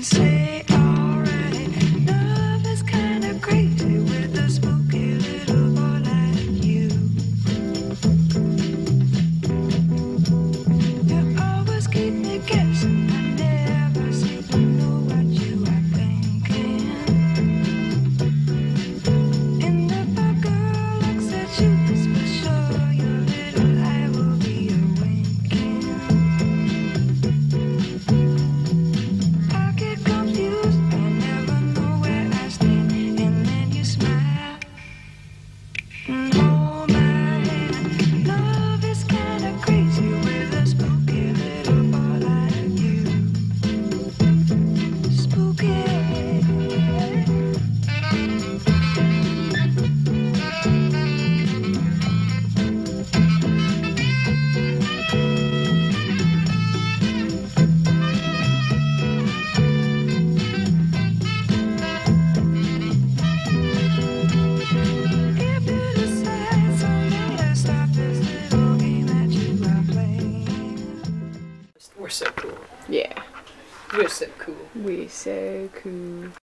and say alright. Love is kinda crazy with a spooky little boy like you. You always keep me guessing. I never seem to know what you are thinking. And if a girl looks at you, it's for sure your little eye will be a winking. I get confused, I never know where I stand, and then you smile and hold my hand. Love is kinda crazy with a spooky little boy like you. Spooky. If you decide someday to stop this little game that you are playing. We're so cool. Yeah, We're so cool. we so cool.